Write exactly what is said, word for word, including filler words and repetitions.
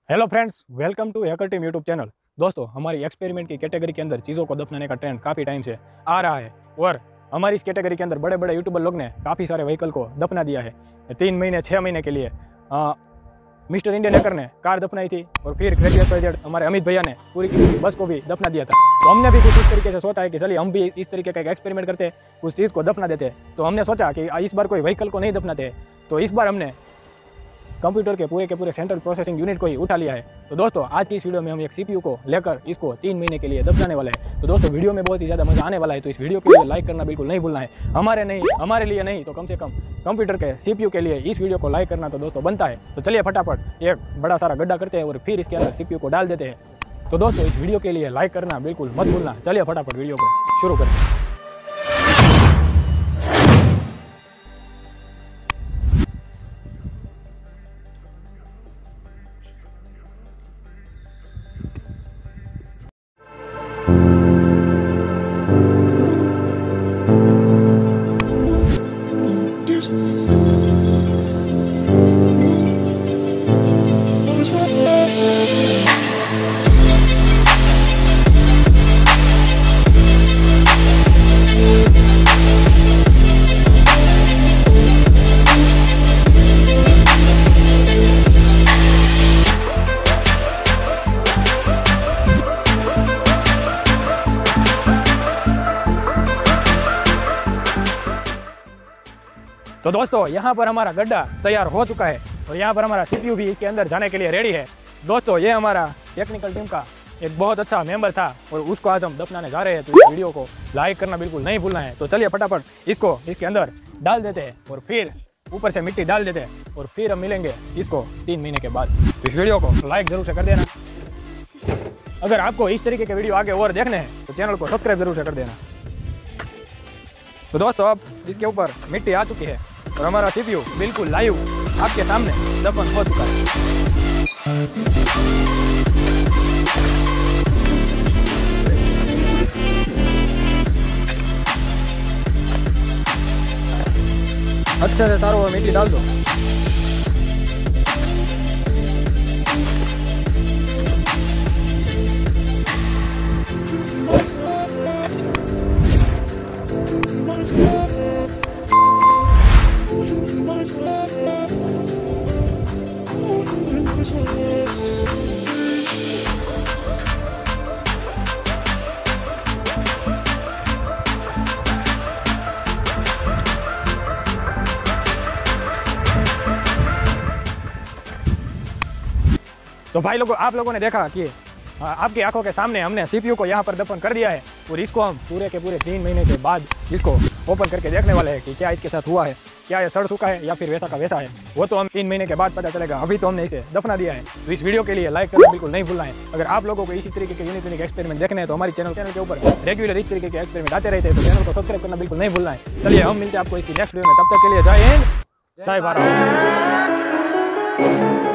Hello friends, welcome to hacker team YouTube channel. दोस्तों, हमारी experiment की कैटेगरी के अंदर चीज़ों को दफनाने का ट्रेंड काफ़ी टाइम से आ रहा है और हमारी इस कैटेगरी के अंदर बड़े बड़े यूट्यूबर लोग ने काफ़ी सारे व्हीकल को दफना दिया है। तीन महीने छः महीने के लिए आ, मिस्टर इंडियन हैकर ने कार दफनाई थी और फिर क्रेजी एक्सवाइजेड हमारे अमित भैया ने पूरी की पूरी बस को भी दफना दिया था। तो हमने भी कुछ इस तरीके से सोचा है कि चलिए हम भी इस तरीके का एक एक्सपेरिमेंट करते, उस चीज़ को दफना देते। तो हमने सोचा कि इस बार कोई व्हीकल को नहीं दफनाते, तो इस बार हमने कंप्यूटर के पूरे के पूरे सेंट्रल प्रोसेसिंग यूनिट को ही उठा लिया है। तो दोस्तों, आज की इस वीडियो में हम एक सीपीयू को लेकर इसको तीन महीने के लिए दफनाने वाले हैं। तो दोस्तों, वीडियो में बहुत ही ज़्यादा मजा आने वाला है, तो इस वीडियो के लिए लाइक करना बिल्कुल नहीं भूलना है। हमारे नहीं हमारे लिए नहीं तो कम से कम कंप्यूटर के सीपीयू के लिए इस वीडियो को लाइक करना तो दोस्तों बनता है। तो चलिए फटाफट एक बड़ा सारा गड्ढा करते हैं और फिर इसके अंदर सीपीयू को डाल देते हैं। तो दोस्तों, इस वीडियो के लिए लाइक करना बिल्कुल मत भूलना। चलिए फटाफट वीडियो को शुरू करते हैं। तो दोस्तों, यहाँ पर हमारा गड्ढा तैयार हो चुका है और यहाँ पर हमारा सीपीयू भी इसके अंदर जाने के लिए रेडी है। दोस्तों, ये हमारा टेक्निकल टीम का एक बहुत अच्छा मेंबर था और उसको आज हम दफनाने जा रहे हैं। तो इस वीडियो को लाइक करना बिल्कुल नहीं भूलना है। तो चलिए फटाफट इसको इसके अंदर डाल देते हैं और फिर ऊपर से मिट्टी डाल देते हैं और फिर हम मिलेंगे इसको तीन महीने के बाद। तो इस वीडियो को लाइक जरूर से कर देना। अगर आपको इस तरीके के वीडियो आगे और देखने हैं तो चैनल को सब्सक्राइब जरूर से कर देना। तो दोस्तों, अब इसके ऊपर मिट्टी आ चुकी है और हमारा सीपीयू बिल्कुल लाइव आपके सामने दफन हो चुका है। अच्छे से सारों में मिट्टी डाल दो। तो भाई लोगों, आप लोगों ने देखा कि आपकी आंखों के सामने हमने सीपीयू को यहाँ पर दफन कर दिया है और इसको हम पूरे के पूरे तीन महीने के बाद इसको ओपन करके देखने वाले हैं कि क्या इसके साथ हुआ है, क्या ये सड़ चुका है या फिर वैसा का वैसा है। वो तो हम तीन महीने के बाद पता चलेगा। अभी तो हमने इसे दफना दिया है। तो इस वीडियो के लिए लाइक करना बिल्कुल नहीं भूलना है। अगर आप लोगों को इसी तरीके के यूनिक यूनिक एक्सपेरिमेंट देखने हैं तो हमारी चैनल चैनल के ऊपर रेगुलर इस तरीके के एक्सपेरिमेंट आते रहते हैं। तो चैनल को सब्सक्राइब करना बिल्कुल नहीं भूलना है। चलिए हम मिलते हैं आपको इसकी नेक्स्ट वीडियो में। तब तक के लिए जय हिंद, जय भारत।